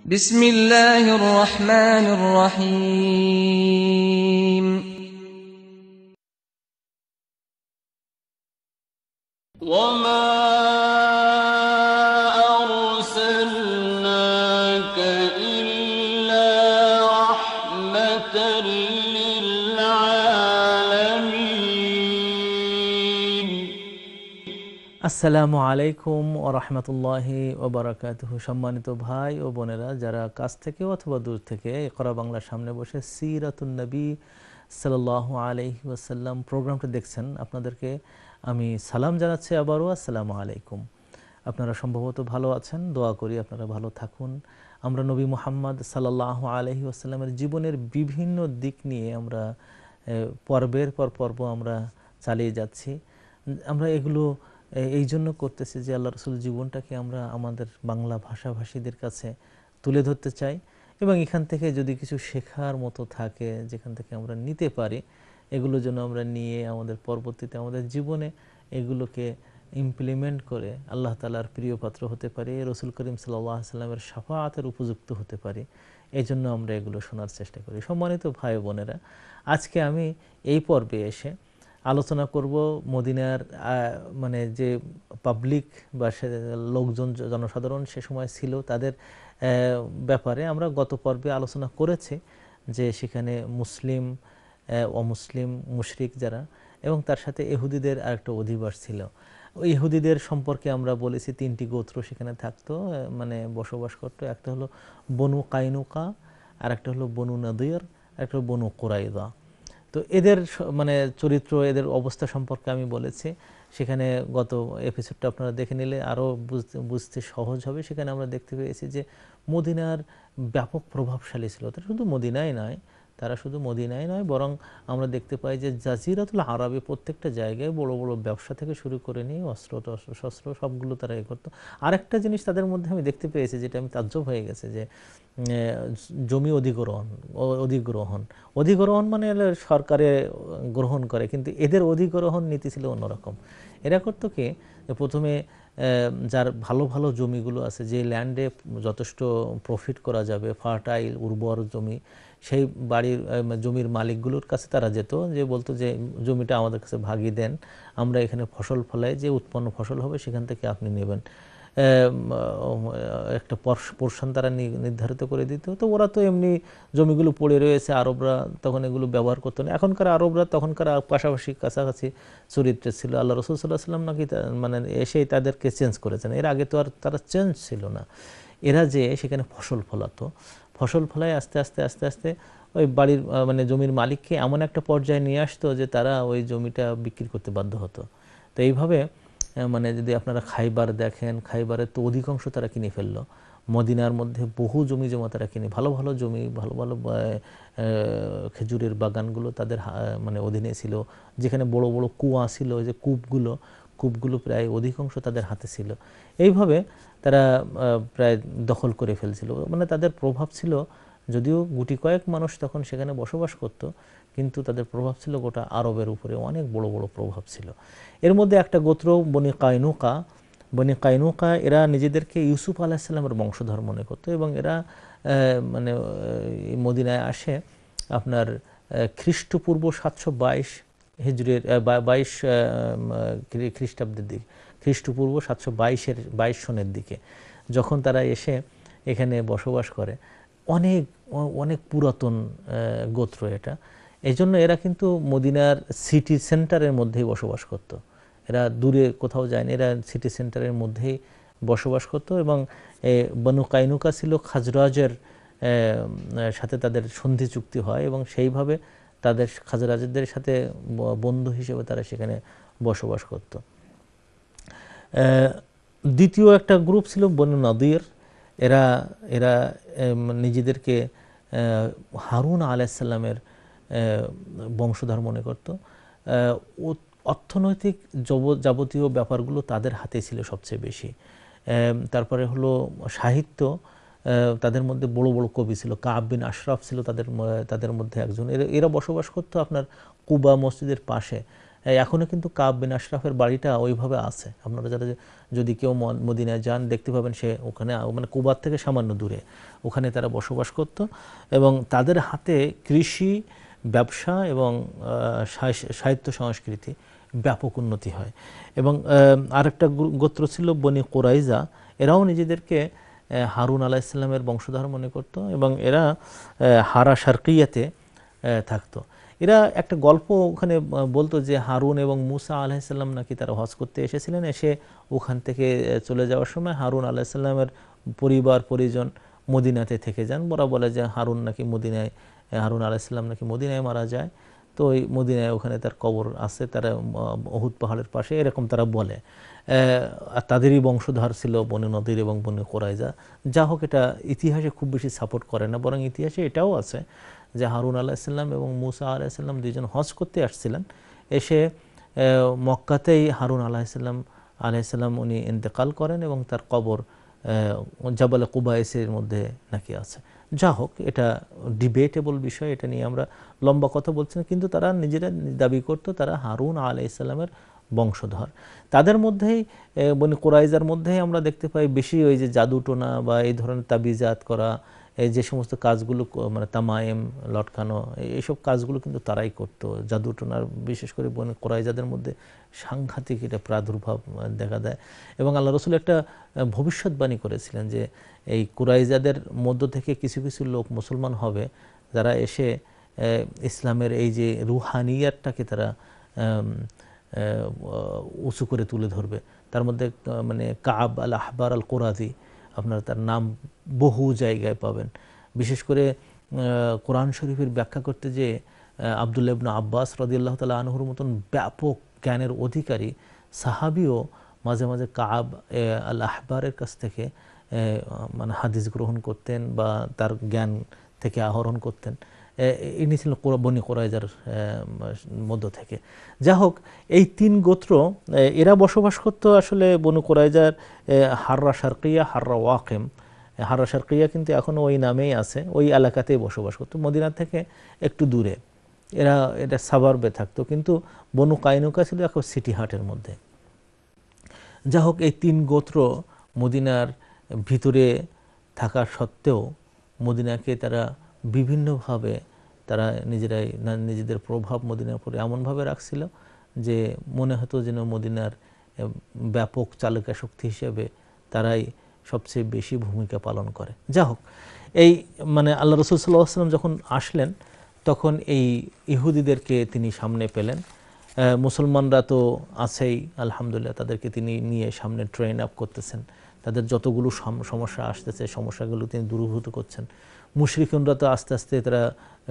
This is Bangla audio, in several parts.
বিসমিল্লাহির রহমানির রহিম। ওয়ামা আরসালনাকা ইল্লা রাহমাতাল লিল আলামিন। আসসালামু আলাইকুম ওয়া রাহমাতুল্লাহি ওয়া বারাকাতুহু। সম্মানিত ভাই ও বোনেরা, যারা কাছ থেকে অথবা দূর থেকে ইকরা বাংলার সামনে বসে সিরাতুন্নবী সাল্লাল্লাহু আলাইহি ওয়াসাল্লাম প্রোগ্রামটা দেখছেন, আপনাদেরকে আমি সালাম জানাচ্ছি আবারও। আসসালামু আলাইকুম। আপনারা সম্ভবত ভালো আছেন, দোয়া করি আপনারা ভালো থাকুন। আমরা নবী মুহাম্মদ সাল্লাল্লাহু আলাইহি ওয়াসাল্লামের জীবনের বিভিন্ন দিক নিয়ে আমরা পর্বের পর পর্ব আমরা চালিয়ে যাচ্ছি। আমরা এগুলো এই জন্য করতেছি যে আল্লাহ রসুল জীবনটাকে আমরা আমাদের বাংলা ভাষাভাষীদের কাছে তুলে ধরতে চাই, এবং এখান থেকে যদি কিছু শেখার মতো থাকে যেখান থেকে আমরা নিতে পারি, এগুলো যেন আমরা নিয়ে আমাদের পরবর্তীতে আমাদের জীবনে এগুলোকে ইমপ্লিমেন্ট করে আল্লাহ তাআলার প্রিয় পাত্র হতে পারি, রসুল করিম সাল্লাল্লাহু আলাইহি ওয়াসাল্লামের শাফাআতের উপযুক্ত হতে পারি। এই জন্য আমরা এগুলো শোনার চেষ্টা করি। সম্মানিত ভাই বোনেরা, আজকে আমি এই পর্বে এসে আলোচনা করব মদিনার মানে যে পাবলিক বা লোকজন জনসাধারণ সে সময় ছিল তাদের ব্যাপারে। আমরা গত পর্বে আলোচনা করেছি যে সেখানে মুসলিম, অমুসলিম, মুশরিক যারা, এবং তার সাথে ইহুদিদের আরেকটা অধিবাস ছিল। ওই ইহুদিদের সম্পর্কে আমরা বলেছি তিনটি গোত্র সেখানে থাকতো, মানে বসবাস করতো। একটা হলো বনু কাইনুকা, আর একটা হলো বনু নাদির, আর একটা হলো বনু কুরাইদা। তো এদের মানে চরিত্র, এদের অবস্থা সম্পর্কে আমি বলেছি। সেখানে গত এপিসোডটা আপনারা দেখে নিলে আরও বুঝতে সহজ হবে। সেখানে আমরা দেখতে পেয়েছি যে মদিনার ব্যাপক প্রভাবশালী ছিল। তারা শুধু মদিনায় নয়, বরং আমরা দেখতে পাই যে জাজিরাতুল আরবে প্রত্যেকটা জায়গায় বড় বড় ব্যবসা থেকে শুরু করে নিয়ে শস্ত্র সবগুলো তারা করতো। আরেকটা জিনিস তাদের মধ্যে আমি দেখতে পেয়েছি, যেটা আমি তাজ্জব হয়ে গেছে, যে জমি অধিগ্রহণ মানে সরকারে গ্রহণ করে, কিন্তু এদের অধিগ্রহণ নীতি ছিল অন্যরকম। এরা করতো কি, প্রথমে যার ভালো ভালো জমিগুলো আছে, যে ল্যান্ডে যথেষ্ট প্রফিট করা যাবে, ফার্টাইল উর্বর জমি, সেই জমির মালিকগুলোর কাছে তারা যেত, যে বলতো যে জমিটা আমাদের কাছে ভাগিয়ে দেন, আমরা এখানে ফসল ফলাই, যে উৎপন্ন ফসল হবে সেখান থেকে আপনি নেবেন। একটা পোর্শন তারা নির্ধারিত করে দিত। তো ওরা তো এমনি জমিগুলো পড়ে রয়েছে, আরবরা তখন এগুলো ব্যবহার করতো না। এখনকার আরবরা তখনকার পাশাপাশি কাছাকাছি চরিত্রে ছিল। আল্লাহ রসুল সাল্লাল্লাহু আলাইহি ওয়াসাল্লাম নাকি মানে এসেই তাদেরকে চেঞ্জ করেছেন। এর আগে তো আর তারা চেঞ্জ ছিল না। এরা যে সেখানে ফসল ফলায় আস্তে আস্তে ওই বাড়ির মানে জমির মালিককে এমন একটা পর্যায়ে নিয়ে আসতো যে তারা ওই জমিটা বিক্রি করতে বাধ্য হতো। তো এইভাবে মানে যদি আপনারা খাইবার দেখেন, খাইবারের তো অধিকাংশ তারা কিনে ফেললো। মদিনার মধ্যে বহু জমি জমা তারা কিনে, ভালো ভালো জমি, ভালো ভালো খেজুরের বাগানগুলো তাদের মানে অধীনে ছিল। যেখানে বড় বড় কুয়া ছিল, যে কূপগুলো প্রায় অধিকাংশ তাদের হাতে ছিল। এইভাবে তারা প্রায় দখল করে ফেলছিল। মানে তাদের প্রভাব ছিল, যদিও গুটি কয়েক মানুষ তখন সেখানে বসবাস করত, কিন্তু তাদের প্রভাব ছিল গোটা আরবের উপরে, অনেক বড় বড় প্রভাব ছিল। এর মধ্যে একটা গোত্র বনি কাইনুকা, এরা নিজেদেরকে ইউসুফ আলাইহিস সালামের বংশধর মনে করত, এবং এরা মানে মদিনায় আসে আপনার খ্রিস্টপূর্ব 722 হিজরির 22 খ্রিস্টাব্দের দিকে, খ্রিস্টপূর্ব 722 সনের দিকে যখন তারা এসে এখানে বসবাস করে। অনেক অনেক পুরাতন গোত্র এটা। এই জন্য এরা কিন্তু মদিনার সিটি সেন্টারের মধ্যেই বসবাস করত। এরা দূরে কোথাও যায়নি, এরা সিটি সেন্টারের মধ্যেই বসবাস করত। এবং বনু কাইনুকা ছিল খাজরাজের সাথে তাদের সন্ধি চুক্তি হয়, এবং সেইভাবে তাদের খাজরাজদের সাথে বন্ধু হিসেবে তারা সেখানে বসবাস করত। দ্বিতীয় একটা গ্রুপ ছিল বনু নাদির। এরা নিজেদেরকে হারুন আলাইহিস সালামের বংশধর মনে করত। অর্থনৈতিক যাবতীয় ব্যাপারগুলো তাদের হাতে ছিল সবচেয়ে বেশি। তারপরে হলো সাহিত্য, তাদের মধ্যে বড় বড় কবি ছিল। কাব বিন আশরাফ ছিল তাদের মধ্যে একজন। এরা বসবাস করতো আপনার কুবা মসজিদের পাশে, এখনও কিন্তু কাব বিন আশরাফের বাড়িটা ওইভাবে আছে। আপনারা যারা যদি কেউ মদিনায় যান দেখতে পাবেন, সে ওখানে মানে কুবার থেকে সামান্য দূরে ওখানে তারা বসবাস করত, এবং তাদের হাতে কৃষি, ব্যবসা এবং সাহিত্য সংস্কৃতি ব্যাপক উন্নতি হয়। এবং আরেকটা গোত্র ছিল বনি কুরাইজা, এরাও নিজেদেরকে হারুন আলাইহিস সালামের বংশধর মনে করত, এবং এরা হারা শারকিয়াতে থাকতো। এরা একটা গল্প ওখানে বলতো যে হারুন এবং মুসা আলাইহিস সালাম নাকি তারা হজ করতে এসেছিলেন, এসে ওখান থেকে চলে যাওয়ার সময় হারুন আলাইহিস সালামের পরিবার পরিজন মদিনাতে থেকে যান। ওরা বলে যে হারুন আলাইহিস সালাম নাকি মদিনায় মারা যায়, তো ওই মদিনায় ওখানে তার কবর আছে, তারা উহুদ পাহাড়ের পাশে, এরকম তারা বলে। আর তাদেরই বংশধর ছিল বনু নদীর এবং বনু কুরাইজা। যা হোক, এটা ইতিহাসে খুব বেশি সাপোর্ট করে না, বরং ইতিহাসে এটাও আছে যে হারুন আলাইহিস সালাম এবং মুসা আলাইহিস সালাম দুইজন হজ করতে আসছিলেন, এসে মক্কাতেই হারুন আলাইহিস সালাম উনি ইন্তেকাল করেন, এবং তার কবর জাবালে কুবাইসের মধ্যে নাকি আছে। যা হোক, এটা ডিবেটেবল বিষয়, এটা নিয়ে আমরা লম্বা কথা বলছি না, কিন্তু তারা নিজেরা দাবি করত তারা হারুন আলাইহিস সালামের বংশধর। তাদের মধ্যেই বনি কুরাইজার মধ্যেই আমরা দেখতে পাই বেশি ওই যে জাদুটোনা বা এই ধরনের তাবিজাত করা, এই যে সমস্ত কাজগুলো মানে তামায়েম লটকানো, এইসব কাজগুলো কিন্তু তারাই করতো। জাদুটোনার বিশেষ করে বনি কুরাইজাদের মধ্যে সাংঘাতিক এটা প্রাদুর্ভাব দেখা দেয়। এবং আল্লাহ রসুল একটা ভবিষ্যৎবাণী করেছিলেন যে এই কুরাইজাদের মধ্য থেকে কিছু কিছু লোক মুসলমান হবে, যারা এসে ইসলামের এই যে রুহানিয়াতটাকে তারা উঁচু করে তুলে ধরবে। তার মধ্যে মানে কাব আল আহবার আল কুরাজি, আপনারা তার নাম বহু জায়গায় পাবেন। বিশেষ করে কোরআন শরীফের ব্যাখ্যা করতে যে আব্দুল্লাহ ইবনে আব্বাস রাদিয়াল্লাহু তাআলা আনহুর মতন ব্যাপক জ্ঞানের অধিকারী সাহাবিও মাঝে মাঝে কাব আল আহবারের কাছ থেকে মানে হাদিস গ্রহণ করতেন বা তার জ্ঞান থেকে আহরণ করতেন। ইনি ছিলেন বনি কুরাইজার মধ্য থেকে। যা হোক, এই তিন গোত্র এরা বসবাস করতো আসলে বনু কুরাইজার হাররা শারকিয়া, হাররা ওয়াকিম। হাররা শারকিয়া কিন্তু এখনও ওই নামেই আছে, ওই এলাকাতেই বসবাস করতো, মদিনা থেকে একটু দূরে। এটা সাবারবে থাকতো, কিন্তু বনু কাইনুকা ছিল এখন সিটি হাটের মধ্যে। যা হোক, এই তিন গোত্র মদিনার ভিতরে থাকা সত্ত্বেও মদিনাকে তারা বিভিন্নভাবে তারা নিজেদের প্রভাব মদিনার উপরে এমনভাবে রাখছিল যে মনে হতো যেন মদিনার ব্যাপক চালকা শক্তি হিসেবে তারাই সবচেয়ে বেশি ভূমিকা পালন করে। যা হোক, এই মানে আল্লাহ রসুল সাল্লাল্লাহু আলাইহি ওয়াসাল্লাম যখন আসলেন তখন এই ইহুদিদেরকে তিনি সামনে পেলেন। মুসলমানরা তো আছেই আলহামদুলিল্লাহ, তাদেরকে তিনি নিয়ে সামনে ট্রেন আপ করতেছেন, তাদের যতগুলো সমস্যা আসতেছে সমস্যাগুলো তিনি দূরীভূত করছেন। মুশরিকরা তো আস্তে আস্তে তারা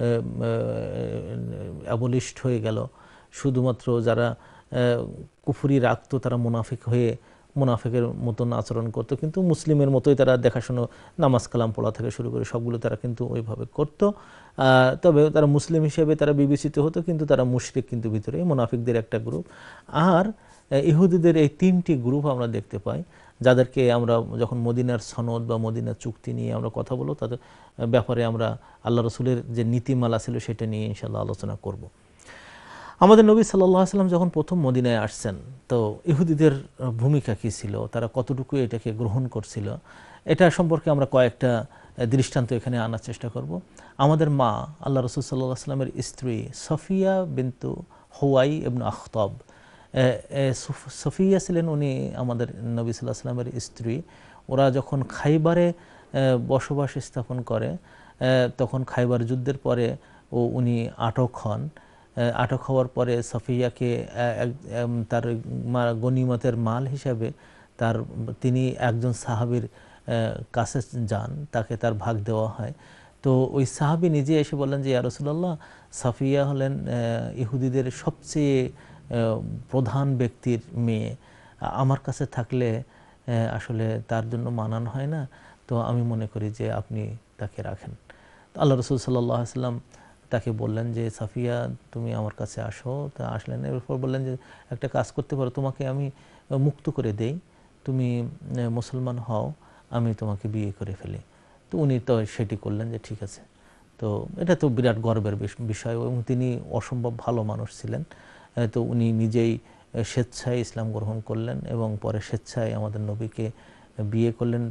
অ্যাবলিশড হয়ে গেল, শুধুমাত্র যারা কুফরি রাখতো তারা মুনাফিকের মতন আচরণ করতো, কিন্তু মুসলিমের মতোই তারা দেখাশুনো নামাজ কালাম পড়া থেকে শুরু করে সবগুলো তারা কিন্তু ওইভাবে করতো। তবে তারা মুসলিম হিসেবে তারা বিবেচিত হতো, কিন্তু তারা মুশরিক কিন্তু ভিতরে মুনাফিকদের একটা গ্রুপ। আর ইহুদিদের এই তিনটি গ্রুপ আমরা দেখতে পাই, যাদেরকে আমরা যখন মদিনার সনদ বা মদিনার চুক্তি নিয়ে আমরা কথা বলবো, তাদের ব্যাপারে আমরা আল্লাহ রসুলের যে নীতিমালা ছিল সেটা নিয়ে ইনশাআল্লাহ আলোচনা করব। আমাদের নবী সাল্লাল্লাহু আলাইহি ওয়াসাল্লাম যখন প্রথম মদিনায় আসছেন, তো ইহুদিদের ভূমিকা কী ছিল, তারা কতটুকু এটাকে গ্রহণ করছিল, এটা সম্পর্কে আমরা কয়েকটা দৃষ্টান্ত এখানে আনার চেষ্টা করব। আমাদের মা আল্লাহ রসুল সাল্লাল্লাহু আলাইহি ওয়াসাল্লামের স্ত্রী সফিয়া বিনতু হুয়াই ইবনে আখতাব, সফিয়া ছিলেন উনি আমাদের নবী সাল্লাল্লাহু আলাইহি ওয়াসাল্লামের স্ত্রী। ওরা যখন খাইবারে বসবাস স্থাপন করে, তখন খাইবার যুদ্ধের পরে উনি আটক হন। আটক হওয়ার পরে সফিয়াকে তার গনিমতের মাল হিসাবে তিনি একজন সাহাবীর কাছে যান, তাকে তার ভাগ দেওয়া হয়। তো ওই সাহাবী নিজে এসে বললেন যে ইয়া রাসূলুল্লাহ, সাফিয়া হলেন ইহুদিদের সবচেয়ে প্রধান ব্যক্তির মেয়ে, আমার কাছে থাকলে আসলে তার জন্য মানান হয় না, তো আমি মনে করি যে আপনি তাকে রাখেন। আল্লাহ রসুল সাল্লাল্লাহু আলাইহি ওয়াসাল্লাম তাকে বললেন যে সাফিয়া, তুমি আমার কাছে আসো। তা আসলেন, এরপর বললেন যে একটা কাজ করতে পারো, তোমাকে আমি মুক্ত করে দেই, তুমি মুসলমান হও, আমি তোমাকে বিয়ে করে ফেলি। তো উনি তো সেটি করলেন যে ঠিক আছে। তো এটা তো বিরাট গর্বের বিষয়, এবং তিনি অসম্ভব ভালো মানুষ ছিলেন। তো উনি নিজেই স্বেচ্ছায় ইসলাম গ্রহণ করলেন এবং পরে স্বেচ্ছায় আমাদের নবীকে বিয়ে করলেন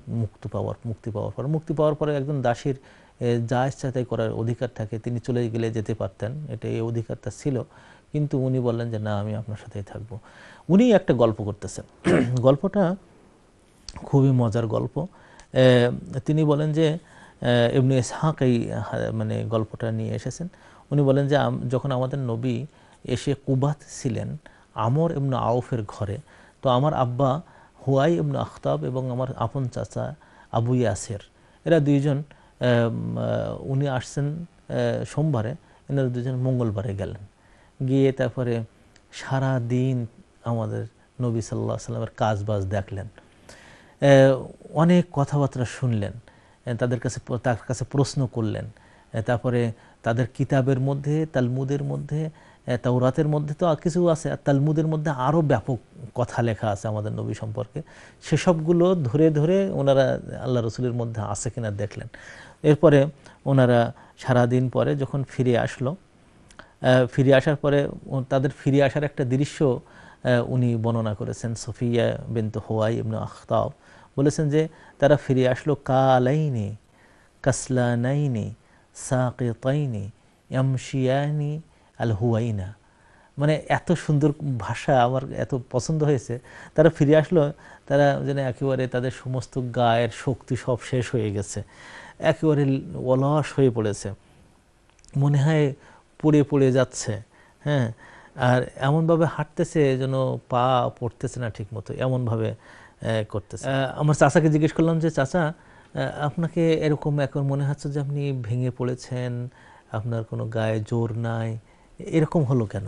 মুক্তি পাওয়ার পরে একজন দাসীর যা ইচ্ছা তাই করার অধিকার থাকে, তিনি চলে গেলে যেতে পারতেন, এটা এই অধিকারটা ছিল, কিন্তু উনি বললেন যে না, আমি আপনার সাথেই থাকবো। উনি একটা গল্প করতেছেন, গল্পটা খুবই মজার গল্প। তিনি বলেন যে ইবনে ইসহাক এই মানে গল্পটা নিয়ে এসেছেন। উনি বলেন যে যখন আমাদের নবী এসে কুবাত ছিলেন আমর ইবনে আউফের ঘরে, তো আমার আব্বা হুয়াই ইবনে আখতাব এবং আমার আপন চাচা আবু ইয়াসের, এরা দুইজন, উনি আসছেন সোমবারে, এনারা দুজন মঙ্গলবারে গেলেন। গিয়ে তারপরে সারা দিন আমাদের নবী সাল্লাল্লাহু আলাইহি ওয়াসাল্লামের কাজবাজ দেখলেন, অনেক কথাবার্তা শুনলেন, তার কাছে প্রশ্ন করলেন। তারপরে তাদের কিতাবের মধ্যে, তালমুদের মধ্যে, তাওরাতের মধ্যে তো কিছু আছে, আর তালমুদের মধ্যে আরও ব্যাপক কথা লেখা আছে আমাদের নবী সম্পর্কে, সেসবগুলো ধরে ধরে ওনারা আল্লাহ রসুলের মধ্যে আছে কিনা দেখলেন। এরপরে ওনারা সারাদিন পরে যখন ফিরে আসলো, ফিরে আসার পরে তাদের ফিরে আসার একটা দৃশ্য উনি বর্ণনা করেছেন। সফিয়া বিনত হুয়াই ইবনে আখতাব বলেছেন যে তারা ফিরে আসলো কালাইনি কাসলানাইনি সাকিতাইনি ইয়ামশিয়ানি আল হুয়াইনা। মানে এত সুন্দর ভাষা, আমার এত পছন্দ হয়েছে। তারা ফিরে আসলো, তারা যেন একেবারে তাদের সমস্ত গায়ের শক্তি সব শেষ হয়ে গেছে, একেবারে অলস হয়ে পড়েছে, মনে হয় পড়ে পড়ে যাচ্ছে, হ্যাঁ, আর এমনভাবে হাঁটতেছে যেন পা পড়তেছে না ঠিক মতো, এমনভাবে করতেছে। আমার চাচাকে জিজ্ঞেস করলাম যে চাচা, আপনাকে এরকম এখন মনে হচ্ছে যে আপনি ভেঙে পড়েছেন, আপনার কোনো গায়ে জোর নাই, এরকম হলো কেন?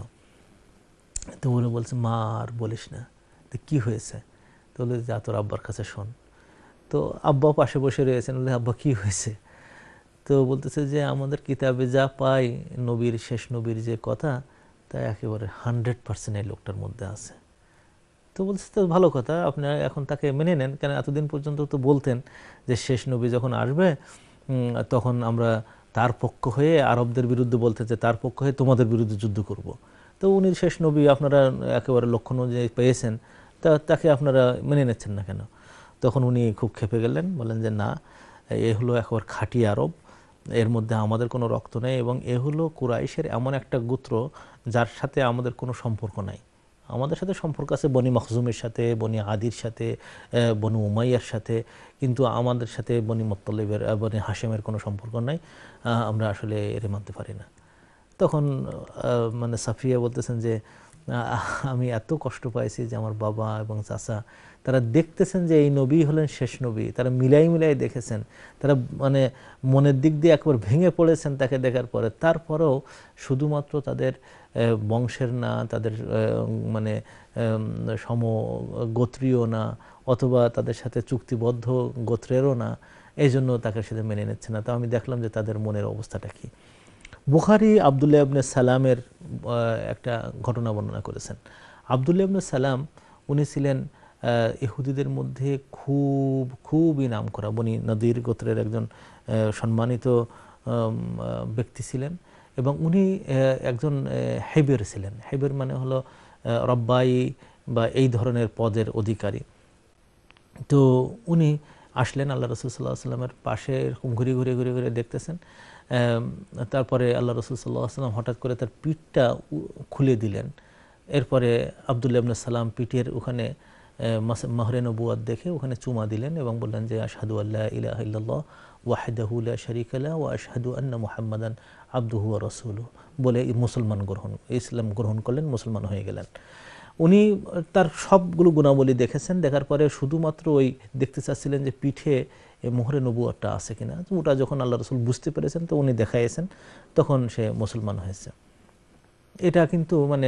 তো উনি বলছে, মা আর বলিস না। তো কী হয়েছে? তো বলে, যা তোর আব্বার কাছে শোন। তো আব্বা পাশে বসে রয়েছেন, বলে আব্বা কী হয়েছে? তো বলতেছে যে আমাদের কিতাবে যা পাই নবীর, শেষ নবীর যে কথা, তা একেবারে 100% এই লোকটার মধ্যে আছে। তো বলছে, তো ভালো কথা, আপনি এখন তাকে মেনে নেন, কেন এতদিন পর্যন্ত তো বলতেন যে শেষ নবী যখন আসবে তখন আমরা তার পক্ষ হয়ে আরবদের বিরুদ্ধে বলতে, যে তার পক্ষ হয়ে তোমাদের বিরুদ্ধে যুদ্ধ করব। তো উনি শেষ নবী আপনারা একেবারে লক্ষণ অনুযায়ী পেয়েছেন, তাকে আপনারা মেনে নিচ্ছেন না কেন? তখন উনি খুব ক্ষেপে গেলেন, বলেন যে না, এ হলো একেবারে খাঁটি আরব, এর মধ্যে আমাদের কোনো রক্ত নেই, এবং এ হলো কুরাইশের এমন একটা গোত্র যার সাথে আমাদের কোনো সম্পর্ক নাই। আমাদের সাথে সম্পর্ক আছে বনি মখজুমের সাথে, বনি আদির সাথে, বনি উমাইয়ার সাথে, কিন্তু আমাদের সাথে বনি মুত্তালিবের, বনি হাশেমের কোনো সম্পর্ক নাই, আমরা আসলে এর মানতে পারি না। তখন মানে সাফিয়া বলতেছেন যে আমি এত কষ্ট পাইছি যে আমার বাবা এবং চাচা তারা দেখতেছেন যে এই নবী হলেন শেষ নবী, তারা মিলাই দেখেছেন, তারা মানে মনের দিক দিয়ে একবার ভেঙে পড়েছেন তাকে দেখার পরে, তারপরেও শুধুমাত্র তাদের বংশের না, তাদের মানে সমগোত্রীয় না, অথবা তাদের সাথে চুক্তিবদ্ধ গোত্রেরও না, এই জন্য তাকে সাথে মেনে নিচ্ছে না। তো আমি দেখলাম যে তাদের মনের অবস্থাটা কী। বুখারী আব্দুল্লাহ ইবনে সালামের একটা ঘটনা বর্ণনা করেছেন। আব্দুল্লাহ ইবনে সালাম উনি ছিলেন ইহুদিদের মধ্যে খুবই নামকরা বনি নদীর গোত্রের একজন সম্মানিত ব্যক্তি ছিলেন, এবং উনি একজন হেবের ছিলেন। হেবের মানে হলো রব্বাই বা এই ধরনের পদের অধিকারী। তো উনি আসলেন আল্লাহ রাসূল সাল্লাল্লাহু আলাইহি ওয়াসাল্লামের পাশে, এরকম ঘুরে দেখতেছেন। তারপরে আল্লাহ রাসূল সাল্লাল্লাহু আলাইহি ওয়াসাল্লাম হঠাৎ করে তার পিঠটা খুলে দিলেন। এরপরে আব্দুল্লাহ ইবনে সালাম পিঠের ওখানে মাহরে নবুয়াত দেখে ওখানে চুমা দিলেন এবং বললেন যে আশহাদু আল্লা ইলাহা ইল্লাল্লাহ ওয়াহদাহু লা শারীকা লাহু ওয়া আশহাদু আন্না মুহাম্মাদান আবদুহু ওয়া রাসূলুহু বলে ইসলাম গ্রহণ করলেন, মুসলমান হয়ে গেলেন। উনি তার সবগুলো গুণাবলী দেখেছেন, দেখার পরে শুধুমাত্র ওই দেখতে চাচ্ছিলেন যে পিঠে মোহরে নবুয়াতটা আছে কিনা। ওটা যখন আল্লাহ রাসূল বুঝতে পেরেছেন, তো উনি দেখাইয়েছেন, তখন সে মুসলমান হয়েছে। এটা কিন্তু মানে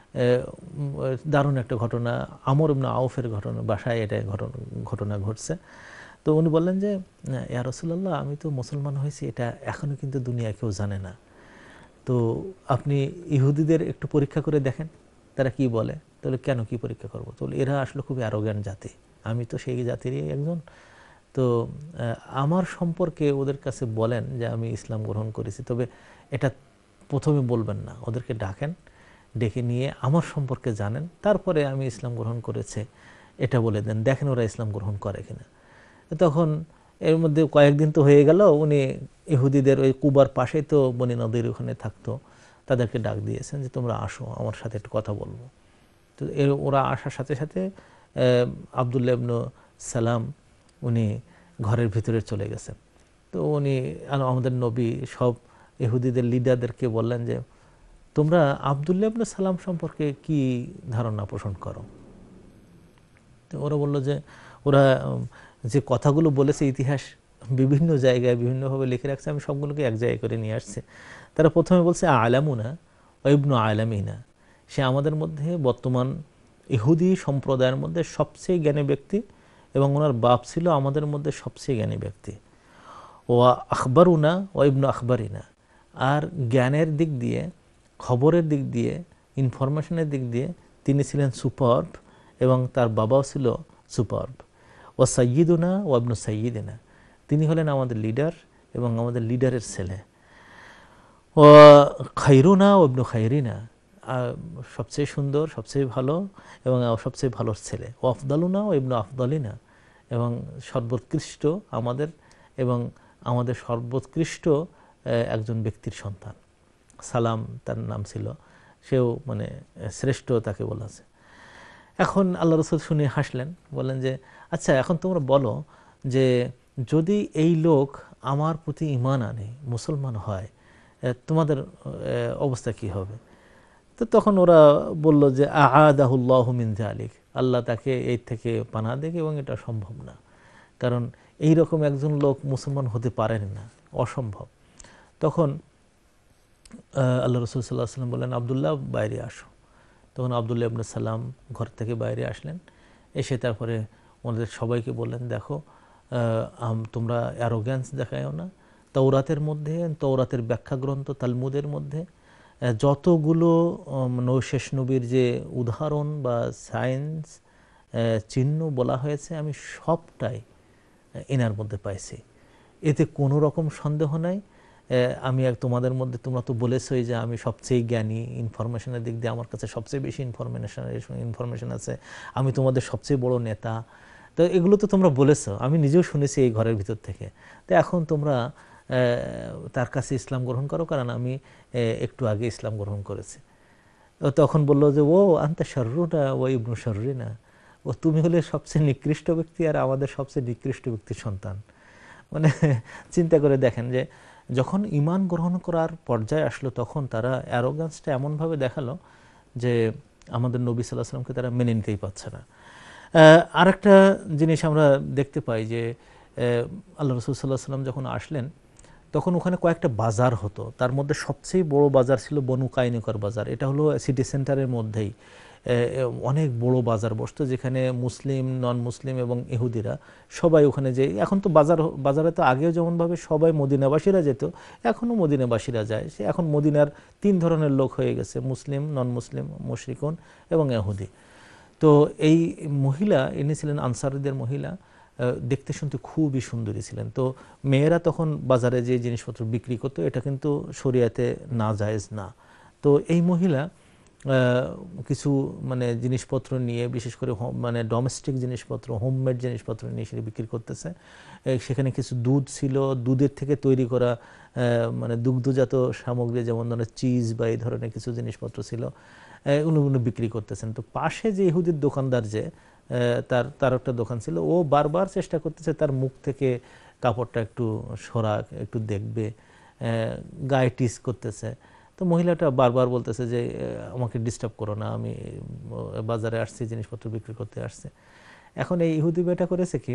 দারুণ একটা ঘটনা, আমর ইবনে আউফের ঘটনা, বাসায় এটা ঘটনা ঘটছে। তো উনি বললেন যে ইয়া রাসূলুল্লাহ, আমি তো মুসলমান হয়েছি, এটা এখনও কিন্তু দুনিয়া কেউ জানে না, তো আপনি ইহুদিদের একটু পরীক্ষা করে দেখেন তারা কি বলে। তাহলে কেন, কি পরীক্ষা করব? তো এরা আসলে খুবই অ্যারোগ্যান্ট জাতি, আমি তো সেই জাতিরই একজন, তো আমার সম্পর্কে ওদের কাছে বলেন যে আমি ইসলাম গ্রহণ করেছি, তবে এটা প্রথমে বলবেন না, ওদেরকে ডাকেন, ডেকে নিয়ে আমার সম্পর্কে জানেন, তারপরে আমি ইসলাম গ্রহণ করেছে এটা বলে দেন, দেখেন ওরা ইসলাম গ্রহণ করে কিনা। তখন এর মধ্যে কয়েকদিন তো হয়ে গেল, উনি ইহুদিদের ওই কুবার পাশেই তো বনি নদীর ওখানে থাকতো, তাদেরকে ডাক দিয়েছেন যে তোমরা আসো আমার সাথে একটু কথা বলবো। তো ওরা আসার সাথে সাথে আব্দুল্লাহ ইবনে সালাম উনি ঘরের ভিতরে চলে গেছেন। তো উনি আমাদের নবী সব ইহুদিদের লিডারদেরকে বললেন যে তোমরা আব্দুল্লাহ ইবনে সালাম সম্পর্কে কি ধারণা পোষণ করো। তো ওরা বলল যে ওরা যে কথাগুলো বলেছে ইতিহাস বিভিন্ন জায়গায় বিভিন্নভাবে লিখে রাখছে, আমি সবগুলোকে এক জায়গায় করে নিয়ে আসছে। তারা প্রথমে বলছে আলামুনা ও ইবনু আলামিনা, সে আমাদের মধ্যে বর্তমান ইহুদি সম্প্রদায়ের মধ্যে সবচেয়ে জ্ঞানী ব্যক্তি এবং ওনার বাপ ছিল আমাদের মধ্যে সবচেয়ে জ্ঞানী ব্যক্তি। ও আখবরুনা ও ইবনু আখবরিনা, আর জ্ঞানের দিক দিয়ে, খবরের দিক দিয়ে, ইনফরমেশনের দিক দিয়ে তিনি ছিলেন সুপারব এবং তার বাবাও ছিল সুপারব। ও সাইয়িদুনা ও ইবনু সাইয়িদিনা, তিনি হলেন আমাদের লিডার এবং আমাদের লিডারের ছেলে। ও খাইরুনা ও ইবনু খাইরিনা, সবচেয়ে সুন্দর, সবচেয়ে ভালো এবং সবচেয়ে ভালো ছেলে। ও আফদালুনা ও ইবনু আফদালিনা, এবং সর্বোৎকৃষ্ট আমাদের এবং আমাদের সর্বোৎকৃষ্ট একজন ব্যক্তির সন্তান। সালাম তার নাম ছিল, সেও মানে শ্রেষ্ঠ তাকে বলা আছে। এখন আল্লাহ রাসূল শুনে হাসলেন, বললেন যে আচ্ছা এখন তোমরা বলো যে যদি এই লোক আমার প্রতি ঈমান আনে, মুসলমান হয়, তোমাদের অবস্থা কি হবে? তো তখন ওরা বলল যে আ'আদাহুল্লাহু মিন যালিক, আল্লাহ তাকে এই থেকে পানাহ দেখ এবং এটা সম্ভব না, কারণ এই রকম একজন লোক মুসলমান হতে পারেন না, অসম্ভব। তখন আল্লাহ রাসূল সাল্লাল্লাহু আলাইহি ওয়াসাল্লাম বললেন আব্দুল্লাহ বাইরে আসো। তখন আব্দুল্লাহ ইবনে সালাম ঘর থেকে বাইরে আসলেন, এসে তারপরে ওনাদের সবাইকে বললেন দেখো তোমরা অ্যারোগ্যান্স দেখায়ও না। তাওরাতের মধ্যে, তাওরাতের ব্যাখ্যা গ্রন্থ তালমুদের মধ্যে যতগুলো শেষ নবীর যে উদাহরণ বা সায়েন্স চিহ্ন বলা হয়েছে আমি সবটাই এনার মধ্যে পাইছি, এতে কোনো রকম সন্দেহ নাই। আমি তোমাদের মধ্যে, তোমরা তো বলেছই যে আমি সবচেয়ে জ্ঞানী, ইনফরমেশনের দিক দিয়ে আমার কাছে সবচেয়ে বেশি ইনফরমেশন আছে, আমি তোমাদের সবচেয়ে বড় নেতা, তো এগুলো তো তোমরা বলেছো, আমি নিজেও শুনেছি এই ঘরের ভিতর থেকে। তো এখন তোমরা তার কাছে ইসলাম গ্রহণ করো, কারণ আমি একটু আগে ইসলাম গ্রহণ করেছি। তখন বলল যে ও আনতা শাররুনা ও ইবনু শাররিনা, ও তুমি হলে সবচেয়ে নিকৃষ্ট ব্যক্তি আর আমাদের সবচেয়ে নিকৃষ্ট ব্যক্তির সন্তান। মানে চিন্তা করে দেখেন যে যখন ঈমান গ্রহণ করার পর্যায়ে আসলো তখন তারা অ্যারোগ্যান্সটা এমনভাবে দেখালো যে আমাদের নবী সাল্লাল্লাহু আলাইহি ওয়াসাল্লামকে তারা মেনে নিতেই পারছে না। আরেকটা জিনিস আমরা দেখতে পাই যে আল্লাহ রাসূল সাল্লাল্লাহু আলাইহি ওয়াসাল্লাম যখন আসলেন তখন ওখানে কয়েকটা বাজার হতো, তার মধ্যে সবচেয়ে বড় বাজার ছিল বনু কাইনুকার বাজার। এটা হলো সিটি সেন্টারের মধ্যেই অনেক বড় বাজার বসতো, যেখানে মুসলিম, নন মুসলিম এবং ইহুদিরা সবাই ওখানে যে, এখন তো বাজারে তো আগেও যেমনভাবে সবাই মদিনাবাসীরা যেত, এখনও মদিনাবাসীরা যায়। সে এখন মদিনার 3 ধরনের লোক হয়ে গেছে, মুসলিম, নন মুসলিম, মুশরিকুন এবং ইহুদি। তো এই মহিলা, ইনি ছিলেন আনসারীদের মহিলা, দেখতে শুনতে খুবই সুন্দরী ছিলেন। তো মেয়েরা তখন বাজারে যে জিনিসপত্র বিক্রি করতো এটা কিন্তু শরিয়াতে না জায়েজ না। তো এই মহিলা কিছু মানে জিনিসপত্র নিয়ে, বিশেষ করে মানে ডোমেস্টিক জিনিসপত্র, হোমমেড জিনিসপত্র নিয়ে সেটা বিক্রি করতেছে। সেখানে কিছু দুধ ছিল, দুধের থেকে তৈরি করা মানে দুগ্ধজাত সামগ্রী, যেমন ধরনের চিজ বা এই ধরনের কিছু জিনিসপত্র ছিল, এগুলো বিক্রি করতেছেন। তো পাশে যে ইহুদির দোকানদার, যে তার একটা দোকান ছিল, ও বারবার চেষ্টা করতেছে তার মুখ থেকে কাপড়টা একটু সরা, একটু দেখবে, গায়ে টিস করতেছে। তো মহিলাটা বারবার বলতেছে যে আমাকে ডিস্টার্ব করো না, আমি বাজারে আসছি, জিনিসপত্র বিক্রি করতে আসছে। এখন এই ইহুদি বেটা করেছে কি,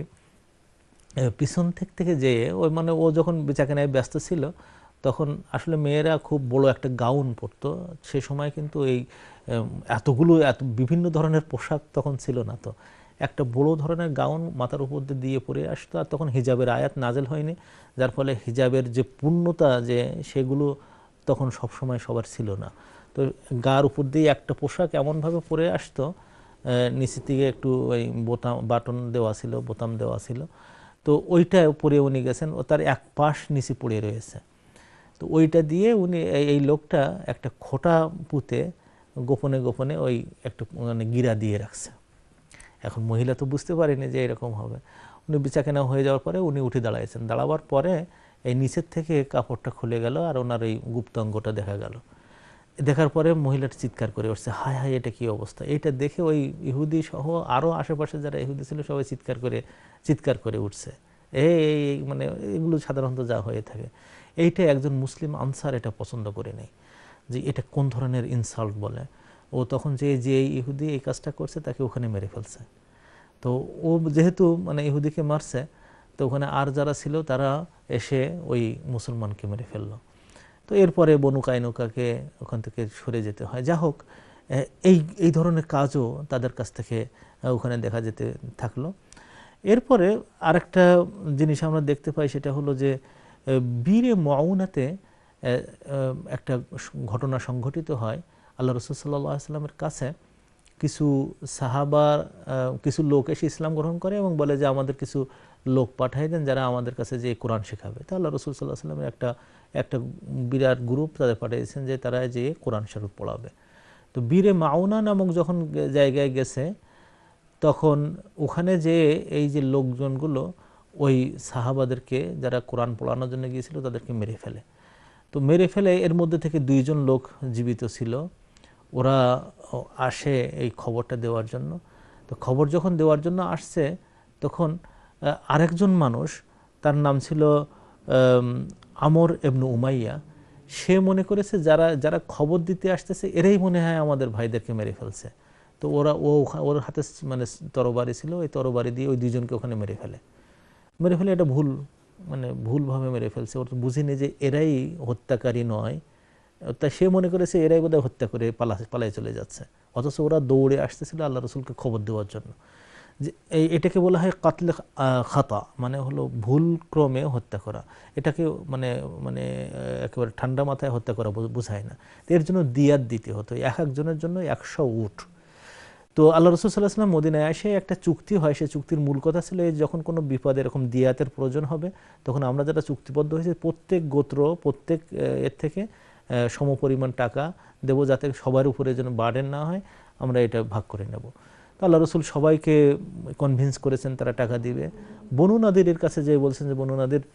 পিছন থেকে যেয়ে ওই মানে ও যখন বেচাকেনায় ব্যস্ত ছিল তখন আসলে মেয়েরা খুব বড় একটা গাউন পরতো। সে সময় কিন্তু এই এত বিভিন্ন ধরনের পোশাক তখন ছিল না, তো একটা বড় ধরনের গাউন মাথার উপর দিয়ে পরে আসতো। আর তখন হিজাবের আয়াত নাজেল হয়নি, যার ফলে হিজাবের যে পূর্ণতা যে সেগুলো তখন সব সময় সবার ছিল না। তো গার উপর দিয়ে একটা পোশাক এমনভাবে পরে আসতো, নিচের দিকে একটু ওই বাটন দেওয়া ছিল, বোতাম দেওয়া ছিল, তো ওইটা পরে উনি গেছেন, ও তার এক পাশ নিচে পড়ে রয়েছে। তো ওইটা দিয়ে উনি, এই লোকটা একটা খোঁটা পুঁতে গোপনে গোপনে ওই একটু মানে গিরা দিয়ে রাখছে। এখন মহিলা তো বুঝতে পারেনি যে এরকম হবে। উনি বেচাকেনা হয়ে যাওয়ার পরে উনি উঠে দাঁড়াইছেন, দাঁড়াবার পরে এই নিচের থেকে কাপড়টা খুলে গেল আর ওনার এই গুপ্তাঙ্গটা দেখা গেল। দেখার পরে মহিলাটা চিৎকার করে উঠছে, হায় হায় এটা কি অবস্থা। এটা দেখে ওই ইহুদি সহ আরও আশেপাশে যারা ইহুদি ছিল সবাই চিৎকার করে উঠছে। এই মানে এগুলো সাধারণত যা হয়ে থাকে। এইটা একজন মুসলিম আনসার এটা পছন্দ করে নেই, যে এটা কোন ধরনের ইনসাল্ট বলে। ও তখন যে ইহুদি এই কাজটা করছে তাকে ওখানে মেরে ফেলছে। তো ও যেহেতু মানে ইহুদিকে মারছে, তো ওখানে আর যারা ছিল তারা এসে ওই মুসলমানকে মেরে ফেললো। তো এরপরে বনু কাইনুকাকে ওখান থেকে সরে যেতে হয়। যা হোক, এই ধরনের কাজও তাদের কাছ থেকে ওখানে দেখা যেতে থাকলো। এরপরে আরেকটা জিনিস আমরা দেখতে পাই, সেটা হলো যে বীরে মাউনাতে একটা ঘটনা সংঘটিত হয়। আল্লাহ রাসূল সাল্লাল্লাহু আলাইহি ওয়াসাল্লামের কাছে কিছু সাহাবার কিছু লোক এসে ইসলাম গ্রহণ করে এবং বলে যে আমাদের কিছু লোক পাঠিয়ে দেন যারা আমাদের কাছে যে কোরআন শেখাবে। তা আল্লাহ রাসূল সাল্লাল্লাহু আলাইহি ওয়াসাল্লামের একটা বিরাট গ্রুপ তাদের পাঠিয়েছেন যে তারা যে কোরআন শরীফ পড়াবে। তো বীরে মাউনা নামক যখন জায়গায় গেছে, তখন ওখানে যে এই যে লোকজনগুলো ওই সাহাবাদেরকে যারা কোরআন পড়ানোর জন্য গিয়েছিল তাদেরকে মেরে ফেলে। তো মেরে ফেলে এর মধ্যে থেকে 2 জন লোক জীবিত ছিল। ওরা আসে এই খবরটা দেওয়ার জন্য। তো খবর যখন দেওয়ার জন্য আসছে, তখন আরেকজন মানুষ, তার নাম ছিল আমর ইবনে উমাইয়া, সে মনে করেছে যারা খবর দিতে আসতেছে এরাই মনে হয় আমাদের ভাইদেরকে মেরে ফেলছে। তো ওর হাতে মানে তরবারি ছিল, ওই তরবারি দিয়ে ওই 2 জনকে ওখানে মেরে ফেলে। এটা ভুলভাবে মেরে ফেলছে। ওর তো বুঝিনি যে এরাই হত্যাকারী নয়, তাই সে মনে করেছে এরাই বোধহয় হত্যা করে পালায় চলে যাচ্ছে। অথচ ওরা দৌড়ে আসতেছিল আল্লাহ রাসূলকে খবর দেওয়ার জন্য। যে এটাকে বলা হয় কাতলে খাতা, মানে হলো ভুল ক্রমে হত্যা করা। এটাকে মানে একেবারে ঠান্ডা মাথায় হত্যা করা বোঝায় না। এর জন্য দিয়াত দিতে হতো, এক একজনের জন্য 100 উট। তো আল্লাহ রাসূল সাল্লাল্লাহু আলাইহি ওয়াসাল্লাম মদিনায় এসে একটা চুক্তি হয়। সেই চুক্তির মূল কথা ছিল যখন কোনো বিপদে এরকম দিয়াতের প্রয়োজন হবে, তখন আমরা যারা চুক্তিবদ্ধ হয়েছে প্রত্যেক গোত্র প্রত্যেক এর থেকে সমপরিমাণ টাকা দেব, যাতে সবার উপরে যেন বার্ডেন না হয়, আমরা এটা ভাগ করে নেব। তো আল্লাহ রাসূল সবাইকে কনভিন্স করেছেন তারা টাকা দিবে। বনু নাদিরের কাছে যেয়ে বলছেন যে বনু নাদির,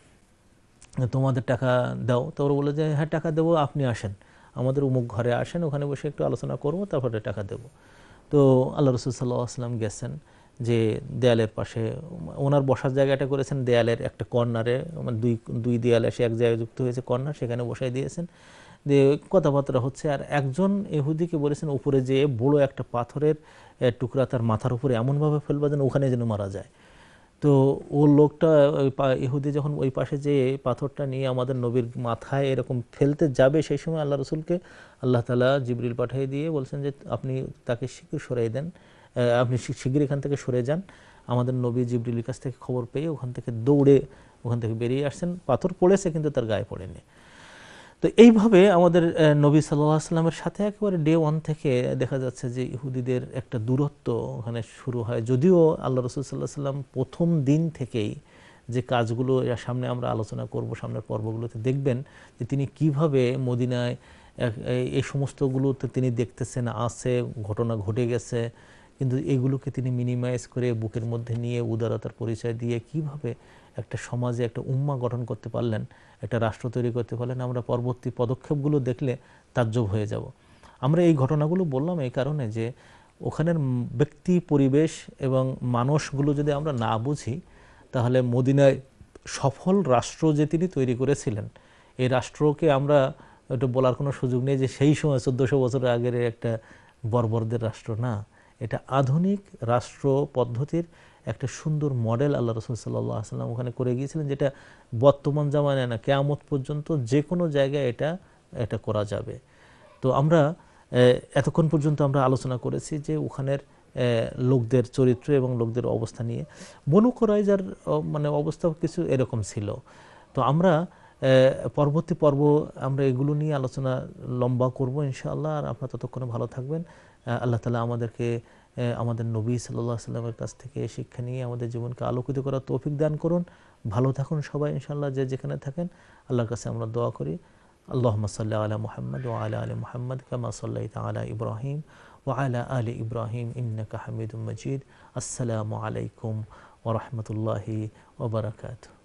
তোমাদের টাকা দাও। তো ওরা বলে যে হ্যাঁ টাকা দেবো, আপনি আসেন আমাদের উমুক ঘরে আসেন, ওখানে বসে একটু আলোচনা করবো, তারপরে টাকা দেবো। তো আল্লাহ রাসূল সাল্লাল্লাহু আলাইহি ওয়াসাল্লাম গেছেন, যে দেয়ালের পাশে ওনার বসার জায়গাটা করেছেন দেয়ালের একটা কর্নারে, মানে দুই দেয়াল এসে এক জায়গায় যুক্ত হয়েছে কর্নার, সেখানে বসাই দিয়েছেন। দিয়ে কথাবার্তা হচ্ছে। আর একজন ইহুদিকে বলেছেন উপরে যেয়ে বড় একটা পাথরের টুকরা তার মাথার উপরে এমনভাবে ফেলবা যেন ওখানে যেন মারা যায়। তো ও লোকটা ইহুদি যখন ওই পাশে যে পাথরটা নিয়ে আমাদের নবীর মাথায় এরকম ফেলতে যাবে, সেই সময় আল্লাহ রাসূলকে আল্লাহ তাআলা জিবরিল পাঠিয়ে দিয়ে বলছেন যে আপনি তাকে শীঘ্র সরিয়ে দেন, আপনি শীঘ্র এখান থেকে সরে যান। আমাদের নবী জিবরিলের কাছ থেকে খবর পেয়ে ওখান থেকে দৌড়ে ওখান থেকে বেরিয়ে আসছেন। পাথর পড়েছে কিন্তু তার গায়ে পড়েনি। তো এইভাবে আমাদের নবী সাল্লাল্লাহু আলাইহি ওয়াসাল্লামের সাথে একেবারে ডে 1 থেকে দেখা যাচ্ছে যে ইহুদিদের একটা দূরত্ব ওখানে শুরু হয়। যদিও আল্লাহ রাসূল সাল্লাল্লাহু আলাইহি ওয়াসাল্লাম প্রথম দিন থেকেই যে কাজগুলো সামনে আমরা আলোচনা করব, সামনের পর্বগুলোতে দেখবেন যে তিনি কিভাবে মদিনায় এই সমস্তগুলোতে তিনি দেখতেছেন, আছে ঘটনা ঘটে গেছে, কিন্তু এগুলোকে তিনি মিনিমাইজ করে বুকের মধ্যে নিয়ে উদারতার পরিচয় দিয়ে কিভাবে একটা সমাজে একটা উম্মাহ গঠন করতে পারলেন, একটা রাষ্ট্র তৈরি করতে পারলেন। আমরা পরবর্তী পদক্ষেপগুলো দেখলে তাজ্জব হয়ে যাব। আমরা এই ঘটনাগুলো বললাম এই কারণে যে ওখানের ব্যক্তি পরিবেশ এবং মানুষগুলো যদি আমরা না বুঝি, তাহলে মদিনায় সফল রাষ্ট্র যে তিনি তৈরি করেছিলেন, এই রাষ্ট্রকে আমরা একটু বলার কোনো সুযোগ নেই যে সেই সময় 1400 বছর আগের একটা বর্বরদের রাষ্ট্র না। এটা আধুনিক রাষ্ট্র পদ্ধতির একটা সুন্দর মডেল আল্লাহ রাসূল সাল্লাল্লাহু আলাইহি ওয়াসাল্লাম ওখানে করে গিয়েছিলেন, যেটা বর্তমান জামানায় না, কিয়ামত পর্যন্ত যে কোনো জায়গায় এটা করা যাবে। তো আমরা এতক্ষণ পর্যন্ত আমরা আলোচনা করেছি যে ওখানের লোকদের চরিত্র এবং লোকদের অবস্থা নিয়ে। বনু কুরাইজার মানে অবস্থা কিছু এরকম ছিল। তো আমরা পরবর্তী পর্ব আমরা এগুলো নিয়ে আলোচনা লম্বা করব ইনশাআল্লাহ। আর আপনারা ততক্ষণে ভালো থাকবেন। আল্লাহ তাআলা আমাদেরকে আমাদের নবী সাল্লাল্লাহু আলাইহি ওয়াসাল্লামের কাছ থেকে শিক্ষা নিয়ে আমাদের জীবনকে আলোকিত করার তৌফিক দান করুন। ভালো থাকুন সবাই ইনশাআল্লাহ, যে যেখানে থাকেন। আল্লাহর কাছে আমরা দোয়া করি, আল্লাহুম্মা সাল্লি আলা মুহাম্মাদ ওয়া আলা আলি মুহাম্মাদ কামা সাল্লাইতা আলা ইব্রাহিম ওয়া আলা আলি ইব্রাহিম ইন্নাকা হামিদুম মাজিদ। আসসালামু আলাইকুম ওয়া রাহমাতুল্লাহি ওয়া বারাকাতুহু।